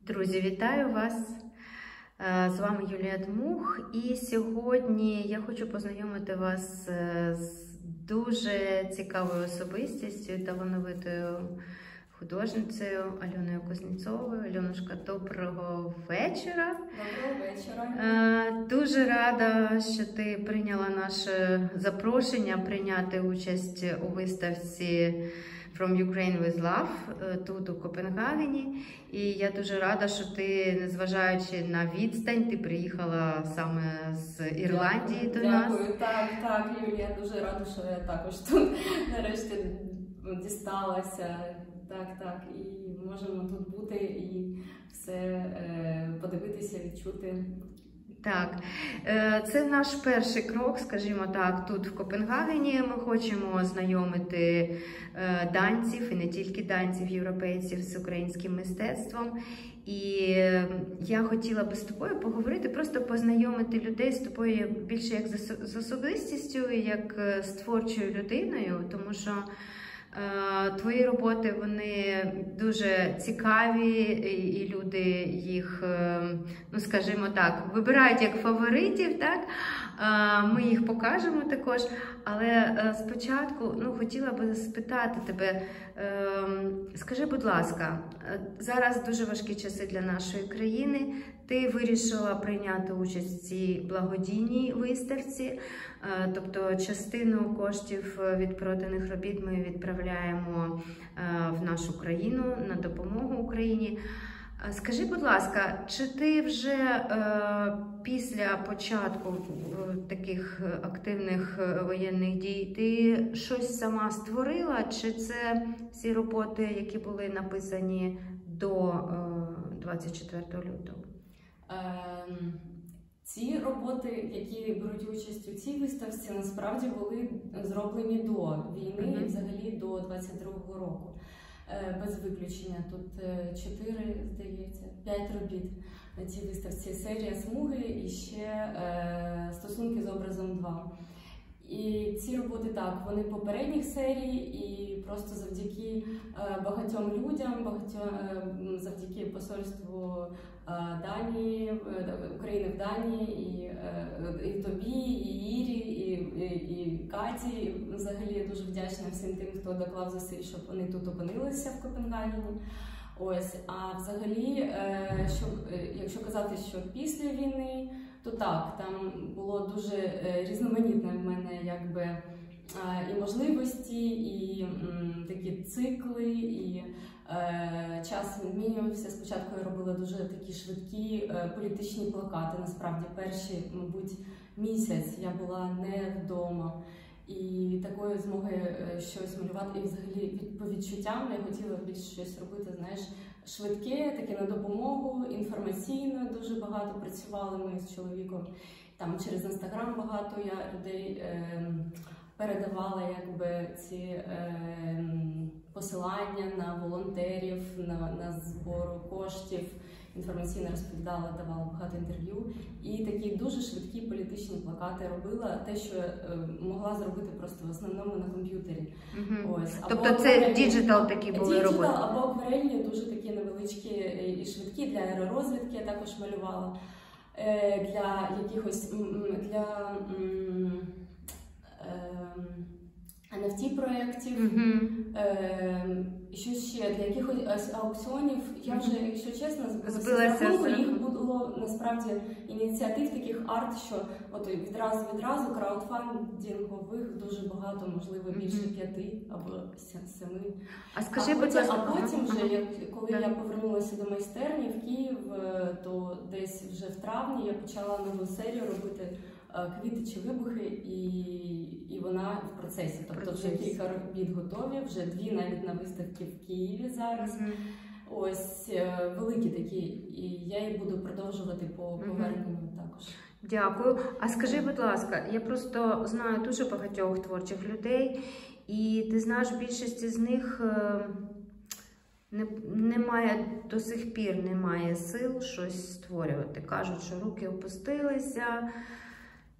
Друзі, вітаю вас! З вами Юлія Дмух, і сьогодні я хочу познайомити вас з дуже цікавою особистістю, талановитою художницею Альоною Кузнєцовою. Альонушка, доброго вечора! Доброго вечора! Дуже рада, що ти прийняла наше запрошення прийняти участь у виставці From Ukraine with Love тут у Копенгагені. І я дуже рада, що ти, незважаючи на відстань, ти приїхала саме з Ірландії до нас. Дякую, так, Юлія, я дуже рада, що я також тут нарешті дісталася. Так, і можемо тут бути і все подивитися, відчути. Так, це наш перший крок, скажімо так, тут в Копенгагені. Ми хочемо знайомити данців, і не тільки данців, європейців з українським мистецтвом. І я хотіла би з тобою поговорити, просто познайомити людей з тобою більше як з особистістю, як з творчою людиною, тому що твої роботи, вони дуже цікаві, і люди їх, ну скажімо так, вибирають як фаворитів, так? Ми їх покажемо також, але спочатку, хотіла би спитати тебе, скажи, будь ласка, зараз дуже важкі часи для нашої країни, ти вирішила прийняти участь в цій благодійній виставці, тобто частину коштів від проданих робіт ми відправляємо в нашу країну на допомогу Україні. Скажи, будь ласка, чи ти вже після початку таких активних воєнних дій, ти щось сама створила, чи це всі роботи, які були написані до 24 лютого? Ці роботи, які беруть участь у цій виставці, насправді були зроблені до війни і взагалі до 22-го року. Без виключення. Тут 4, здається, 5 робіт на цій виставці. Серія «Смуги» і ще «Стосунки з образом 2». І ці роботи, так, вони попередніх серій, і просто завдяки багатьом людям, завдяки посольству Данії, України в Данії, і тобі, і Ірі, і Каті. Взагалі я дуже вдячна всім тим, хто доклав зусиль, щоб вони тут опинилися в Копенгагені. Ось, а взагалі, якщо казати, що після війни, то так, там було дуже різноманітне в мене і можливості, і такі цикли, і час змінювався. Спочатку я робила дуже такі швидкі політичні плакати. Насправді, перші, мабуть, місяць я була не вдома. І такої змоги щось малювати, і взагалі по відчуттям я хотіла більше щось робити, знаєш, швидке, таке на допомогу, інформаційно дуже багато працювали ми з чоловіком. Там через Інстаграм багато я людей передавала ці посилання на волонтерів, на збору коштів, інформаційно розповідала, давала багато інтерв'ю. І такі дуже швидкі політичні плакати робила, те, що могла зробити просто в основному на комп'ютері. Ось. Тобто це діджитал такі були роботи? Діджитал або акварельні, дуже такі невеличкі і швидкі, для аеророзвідки я також малювала. Для якихось, NFT-проєктів, що ще, для якихось аукціонів. Я вже, якщо чесно, збилася. Їх було, насправді, ініціатив таких арт, що от відразу краудфандингових дуже багато, можливо, більше 5 або 7. А скажи, будь ласка, а потім вже, коли я повернулася до майстерні в Київ, то десь вже в травні я почала нову серію робити «Квіти чи вибухи», і вона в процесі. Тобто вже кілька робіт готові, вже 2 навіть на виставці в Києві зараз. Ось, великі такі, і я їх буду продовжувати по поверненню також. Дякую. А скажи, будь ласка, я просто знаю дуже багатьох творчих людей, і ти знаєш, більшість з них немає, до сих пір немає сил щось створювати. Кажуть, що руки опустилися.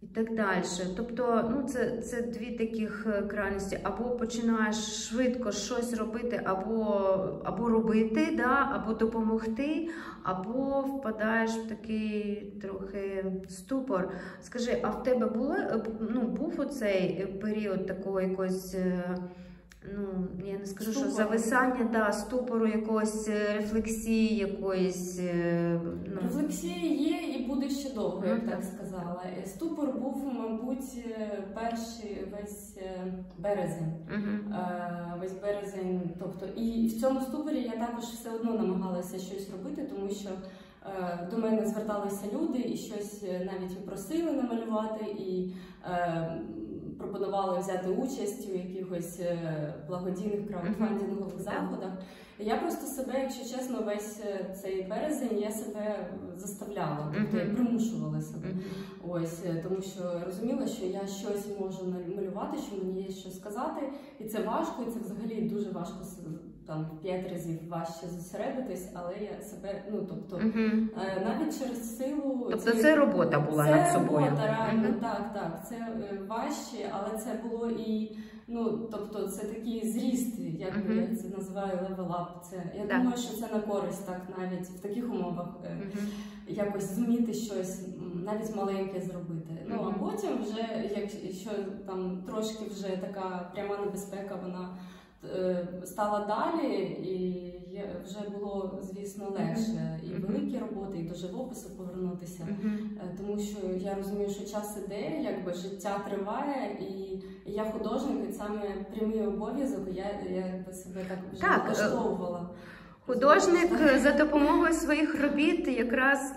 і так далі. Тобто, ну, це дві таких крайності. Або починаєш швидко щось робити, або робити, да, або допомогти, або впадаєш в такий трохи ступор. Скажи, а в тебе був оцей період такого якогось, ну, я не скажу, що зависання, да, ступору, якоїсь рефлексії, якоїсь... Ну... Рефлексія є і буде ще довго, я б так сказала. Ступор був, мабуть, перший весь березень. Весь березень, тобто, і в цьому ступорі я також все одно намагалася щось робити, тому що до мене зверталися люди і щось навіть просили намалювати, і пропонували взяти участь у якихось благодійних краудфандингових заходах. Я просто себе, якщо чесно, весь цей березень я себе заставляла, тобто я примушувала себе. Ось, тому що розуміла, що я щось можу намалювати, що мені є що сказати, і це важко, і це взагалі дуже важко, там, 5 разів важче зосередитись, але я себе, ну, тобто, навіть через силу... Тобто це робота була над собою? Це робота, реально, так, це важче, але це було і, ну, тобто, це такий зріст, як я це називаю, level up. Я думаю, що це на користь, так, навіть в таких умовах, якось зуміти щось, навіть маленьке зробити. Ну, а потім вже, якщо там трошки вже така пряма небезпека, вона стала далі, і вже було, звісно, легше і великі роботи, і до живопису повернутися. Тому що я розумію, що час іде, якби життя триває, і я художник, і саме прямий обов'язок, я себе так вже влаштовувала. Художник за допомогою своїх робіт якраз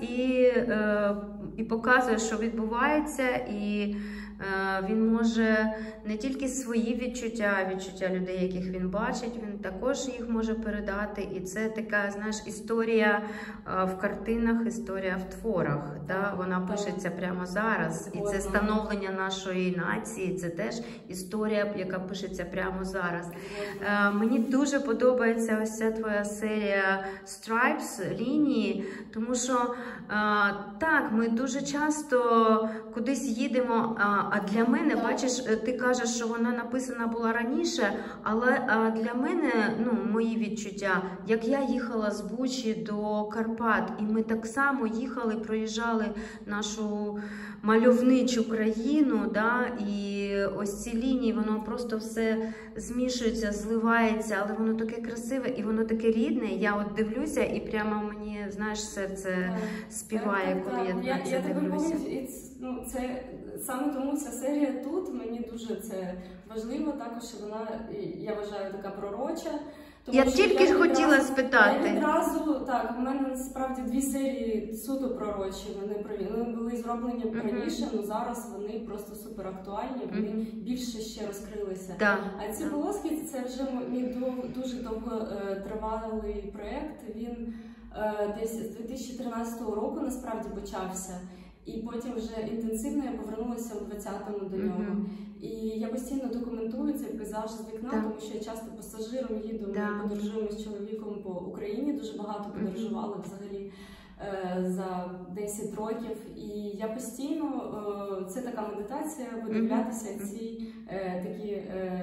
і показує, що відбувається, і він може не тільки свої відчуття людей, яких він бачить, він також їх може передати. І це така, знаєш, історія в картинах, історія в творах. Да? Вона пишеться прямо зараз. І це становлення нашої нації, це теж історія, яка пишеться прямо зараз. Мені дуже подобається ось ця твоя серія Stripes, лінії, тому що так, ми дуже часто кудись їдемо, а для мене, бачиш, ти кажеш, що вона написана була раніше, але для мене, ну, мої відчуття, як я їхала з Бучі до Карпат, і ми так само їхали, проїжджали нашу мальовничу країну, да, і ось ці лінії, воно просто все змішується, зливається, але воно таке красиве і воно таке рідне. Я от дивлюся і прямо мені, знаєш, серце співає, коли я на це дивлюся. Ну, це саме тому ця серія тут, мені дуже це важливо, також вона, я вважаю, така пророча. Я тільки хотіла спитати. Я відразу, так, у мене насправді 2 серії суто пророчі, вони були зроблені раніше, але зараз вони просто супер актуальні, вони більше ще розкрилися. Да. А ці полоски, це вже мій дуже довго тривалий проєкт, він десь з 2013 року насправді почався. І потім вже інтенсивно я повернулася у 20-му до нього. І я постійно документую цей пейзаж з вікна, тому що я часто пасажиром їду, ми подорожуємо з чоловіком по Україні, дуже багато подорожували взагалі за 10 років. І я постійно, це така медитація, видивлятися ці такі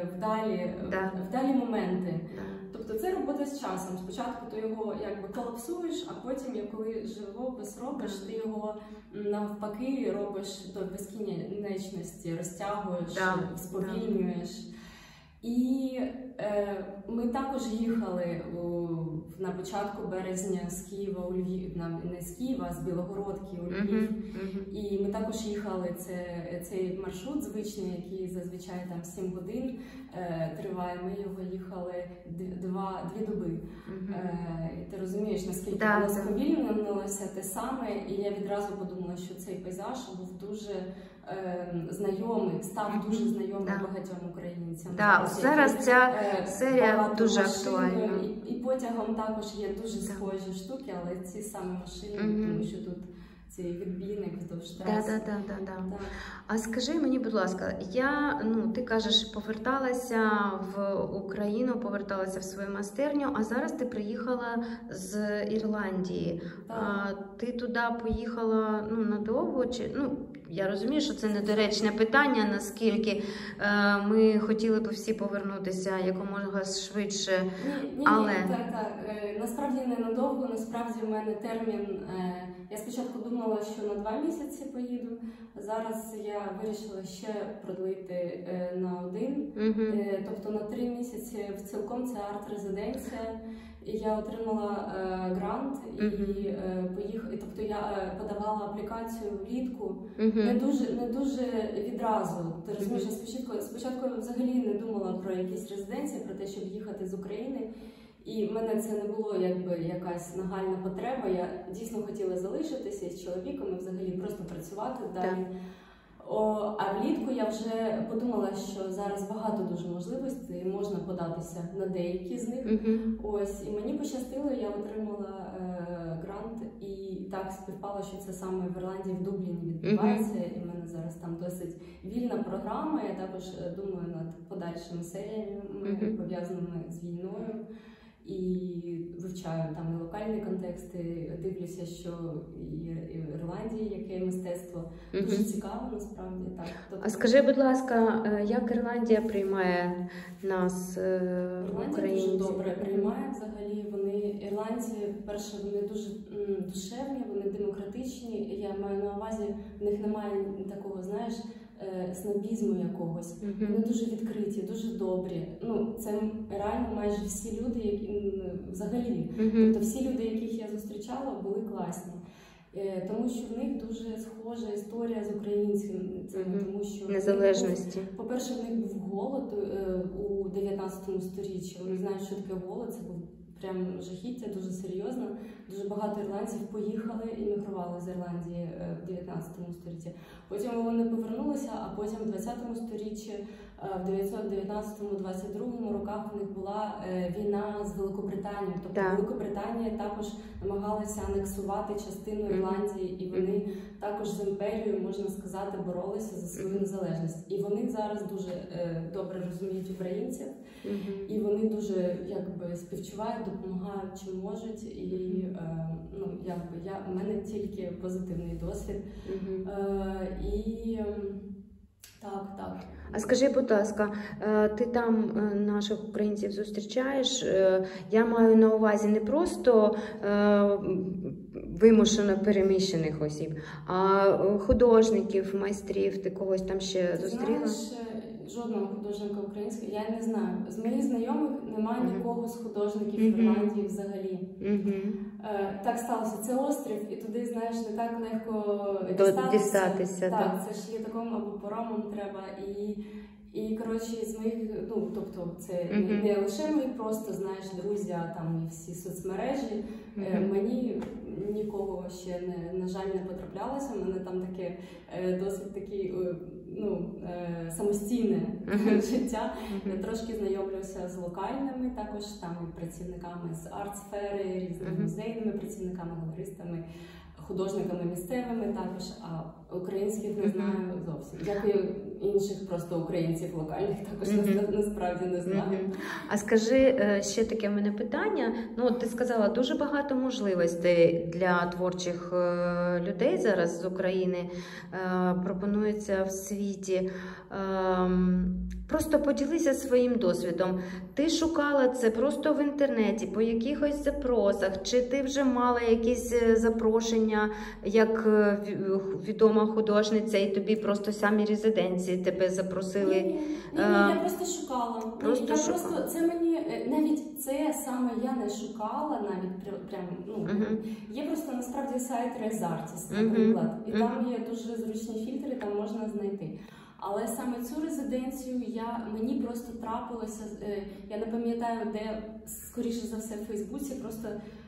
вдалі моменти. Тобто це робота з часом. Спочатку ти його якби колапсуєш, а потім, коли живопис робиш, ти його навпаки робиш до безкінечності, розтягуєш, сповільнюєш. І ми також їхали на початку березня з Києва у Львів, не з Києва, а з Білогородки у Львів. І ми також їхали, цей маршрут звичний, який зазвичай там 7 годин триває, ми його їхали 2 доби. Ти розумієш, наскільки воно сповільнилося те саме, і я відразу подумала, що цей пейзаж був дуже знайомий, став дуже знайомий багатьом українцям. Так, зараз ця серія дуже актуальна. І потягом також є дуже схожі штуки, але ці самі машини, тому що тут цей відбійник вздовж траси. Так. А скажи мені, будь ласка, ти кажеш, поверталася в Україну, поверталася в свою майстерню, а зараз ти приїхала з Ірландії. Ти туди поїхала надовго? Я розумію, що це недоречне питання, наскільки ми хотіли б всі повернутися якомога швидше. Але так. Насправді ненадовго, насправді в мене термін. Я спочатку думала, що на 2 місяці поїду. Зараз я вирішила ще продлити на 1, тобто на 3 місяці цілком це арт-резиденція. Я отримала грант і поїхала. Тобто я подавала аплікацію влітку не дуже відразу. Ти розумієш, спочатку взагалі не думала про якісь резиденції, про те, щоб їхати з України. І в мене це не було якби якась нагальна потреба. Я дійсно хотіла залишитися з чоловіком і взагалі просто працювати далі. А влітку я вже подумала, що зараз багато дуже можливостей, можна податися на деякі з них. Ось, і мені пощастило, я отримала грант, і так співпало, що це саме в Ірландії, в Дубліні відбувається, і в мене зараз там досить вільна програма. Я також думаю над подальшими серіями, пов'язаними з війною. І вивчаю там і локальні контексти, дивлюся, що і Ірландії, яке мистецтво, дуже цікаво насправді. Так. Тобто, а скажи, будь ласка, як Ірландія приймає нас, українців? Дуже добре приймає взагалі. Вони, ірландці, перше, вони дуже душевні, вони демократичні. Я маю на увазі, в них немає такого, знаєш, снобізму якогось. Вони дуже відкриті, дуже добрі. Ну, це реально майже всі люди, які взагалі. Тобто всі люди, яких я зустрічала, були класні. Тому що в них дуже схожа історія з українцями, тому що незалежності. По-перше, в них був голод у 19 сторіччі. Вони знають, що таке голод, це був прям жахіття, дуже серйозно. Дуже багато ірландців поїхали і мігрували з Ірландії в 19 столітті. Потім вони повернулися, а потім в 20 сторіччі, в 1919-22 роках в них була війна з Великобританією. Тобто Великобританія також намагалася анексувати частину Ірландії, і вони також з імперією, можна сказати, боролися за свою незалежність. І вони зараз дуже добре розуміють українців, і вони дуже якби співчувають, допомагають чим можуть. І ну, якби у мене тільки позитивний досвід. І так. А скажи, будь ласка, ти там наших українців зустрічаєш? Я маю на увазі не просто вимушено переміщених осіб, а художників, майстрів, ти когось там ще зустріла? Знаєш, жодного художника українського, я не знаю. З моїх знайомих немає нікого з художників в Ірландії взагалі. Так сталося. Це острів, і туди, знаєш, не так легко дістатися. Так, це ж літаком або паромом треба. І коротше, з моїх, ну, тобто, це не лише мої просто, знаєш, друзі, а там і всі соцмережі. Мені нікого ще, на жаль, не потраплялося. У мене там таке досить такі, самостійне життя. Я трошки знайомлюся з локальними, також там працівниками з арт-сфери, різними музейними працівниками, галеристами, художниками місцевими також, а українських не знаю зовсім. Дякую інших просто українців локальних також насправді не знаю. А скажи, ще таке в мене питання. Ну, ти сказала, дуже багато можливостей для творчих людей зараз з України пропонується в світі. Просто поділися своїм досвідом. Ти шукала це просто в інтернеті, по якихось запросах, чи ти вже мала якісь запрошення, як відома художниця, і тобі просто самі резиденції тебе запросили? Ні, я просто шукала. Це мені, навіть це саме я не шукала, навіть прям, є просто насправді сайт ResArtist, наприклад, і там є дуже зручні фільтри, там можна знайти. Але саме цю резиденцію мені просто трапилося, я не пам'ятаю, де, скоріше за все, в Фейсбуці, просто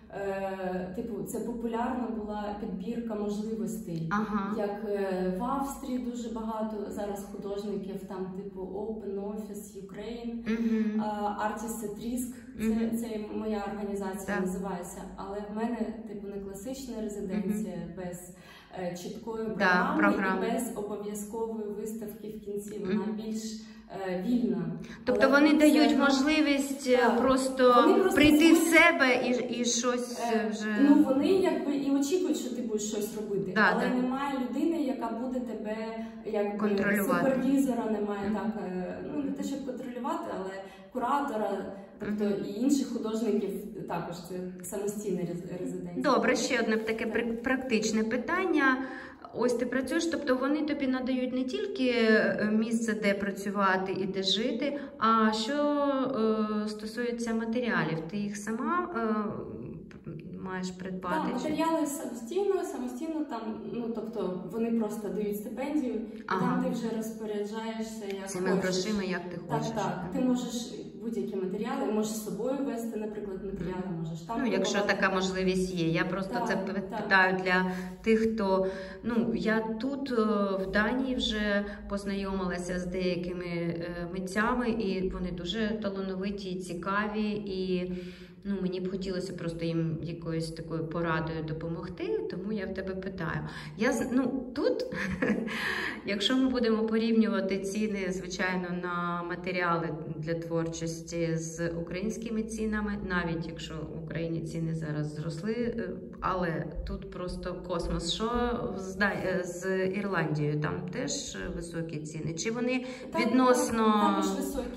це популярна була підбірка можливостей. Як в Австрії дуже багато зараз художників, там типу Open Office Ukraine, Artist at Risk, це моя організація називається. Але в мене типу не класична резиденція без чіткої програми і без обов'язкової виставки в кінці. Вона більш вільна. Тобто вони дають можливість просто прийти в себе і щось вже... Ну, вони якби і очікують, що ти будеш щось робити, але немає людини, яка буде тебе якби контролювати. Супервізора немає, так, ну не те, щоб контролювати, але куратора, тобто і інших художників також, це самостійна резиденція. Добре, ще одне таке практичне питання. Ось ти працюєш, тобто вони тобі надають не тільки місце, де працювати і де жити, а що стосується матеріалів, ти їх сама маєш придбати? Так, матеріали самостійно там, ну тобто вони просто дають стипендію, і там ти вже розпоряджаєшся як цими грошима, як ти хочеш. Так, ти можеш будь-які матеріали, можеш з собою вести, наприклад, матеріали, можеш там. Ну, якщо така можливість є. Я просто це питаю для тих, хто... Ну, я тут, в Данії, вже познайомилася з деякими митцями, і вони дуже талановиті і цікаві, і ну, мені б хотілося просто їм якоюсь такою порадою допомогти, тому я в тебе питаю. Тут, якщо ми будемо порівнювати ціни, звичайно, на матеріали для творчості з українськими цінами, навіть якщо в Україні ціни зараз зросли, але тут просто космос. Що з Ірландією? Там теж високі ціни? Чи вони відносно... Також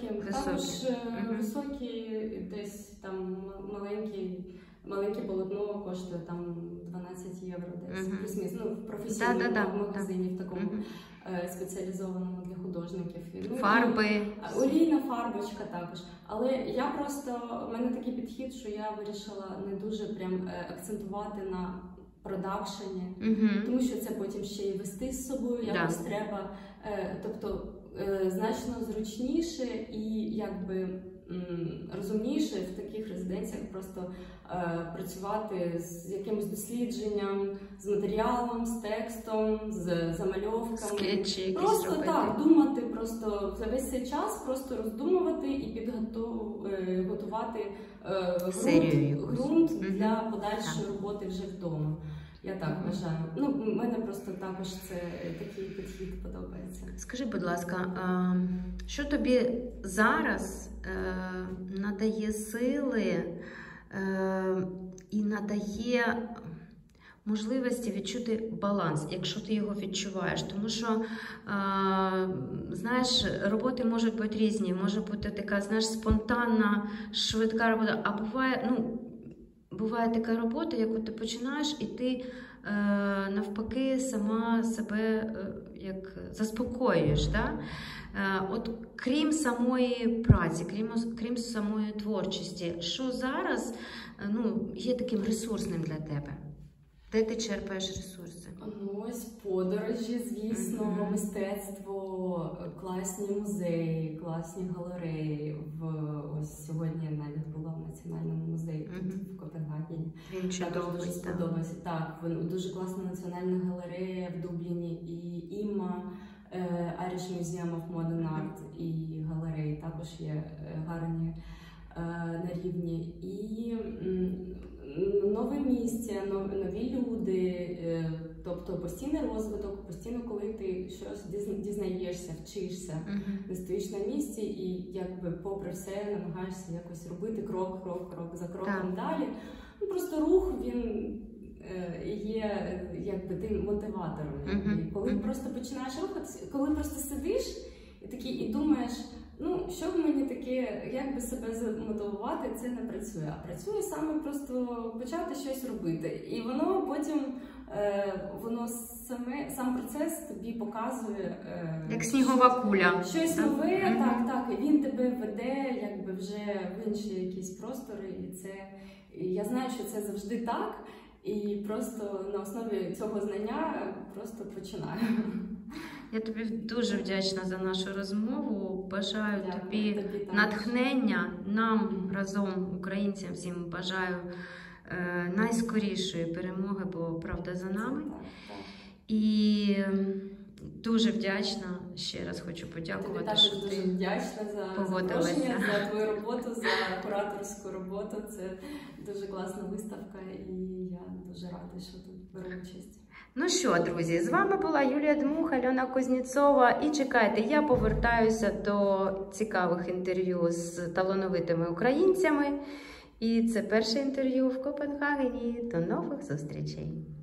високі, десь там маленьке полотно коштує там 12 євро десь, плюс-мінус, ну, в професійному магазині, в такому спеціалізованому для художників. Фарби. Олійна фарбочка також. Але я просто, в мене такий підхід, що я вирішила не дуже прям акцентувати на продакшені, тому що це потім ще й вести з собою, якось треба, тобто значно зручніше і якби розумніше в таких резиденціях просто працювати з якимось дослідженням, з матеріалом, з текстом, з замальовками. Скетчі якісь просто робити. Так, думати просто за весь цей час, просто роздумувати і підготувати ґрунт для подальшої роботи вже вдома. Я так вважаю. Ну, мене просто також такий підхід подобається. Скажи, будь ласка, що тобі зараз надає сили і надає можливості відчути баланс, якщо ти його відчуваєш? Тому що, знаєш, роботи можуть бути різні. Може бути така, знаєш, спонтанна, швидка робота, а буває така робота, яку ти починаєш, і ти навпаки сама себе як заспокоюєш. Да? От крім самої праці, крім самої творчості, що зараз є таким ресурсним для тебе? Де ти черпаєш ресурси? Ну, ось подорожі, звісно, мистецтво, класні музеї, класні галереї. Ось сьогодні я навіть була в Національному музеї тут в Копенгагені. Він чудовий, дуже сподобався. Так, дуже класна національна галерея в Дубліні і ІМА, Irish Museum of Modern Art, і галереї також є гарні на рівні. І нове місце, нові люди, тобто постійний розвиток, постійно, коли ти щось дізнаєшся, вчишся, не стоїш на місці і якби попри все намагаєшся якось робити крок за кроком далі. Ну, просто рух, він є якби тим мотиватором. Коли просто починаєш рухатися, коли просто сидиш і думаєш, ну, що в мені таке, як би себе замотивувати, це не працює. А працює саме просто почати щось робити. І воно потім, сам процес тобі показує... Як снігова куля. Щось нове, так, і він тебе веде якби вже в інші якісь простори. І я знаю, що це завжди так. І просто на основі цього знання просто починаю. Я тобі дуже вдячна за нашу розмову. Бажаю тобі натхнення, нам разом, українцям, всім бажаю найскорішої перемоги, бо правда за нами. І дуже вдячна, ще раз хочу подякувати, що ти дуже вдячна за запрошення, за твою роботу, за кураторську роботу. Це дуже класна виставка, і я дуже рада, що тут беру участь. Ну що, друзі, з вами була Юлія Дмух, Альона Кузнєцова. І чекайте, я повертаюся до цікавих інтерв'ю з талановитими українцями. І це перше інтерв'ю в Копенгагені. До нових зустрічей!